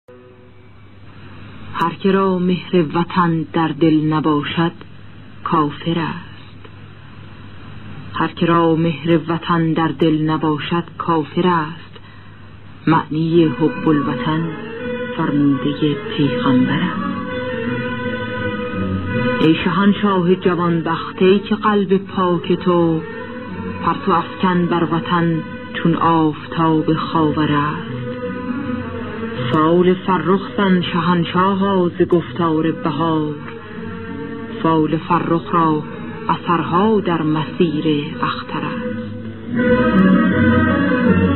هر که را مهر وطن در دل نباشد کافر است. هر که را مهر وطن در دل نباشد کافر است. معنی حب الوطن فرموده پیغمبر است. ای شاهنشاه جوانبخت، ای که قلب پاک تو پرتو افکن بر وطن چون آفتاب خاور است. فال فرخ زن شاهنشاها ز گفتار بهار، فال فرخ را اثرها در مسیر اختر است.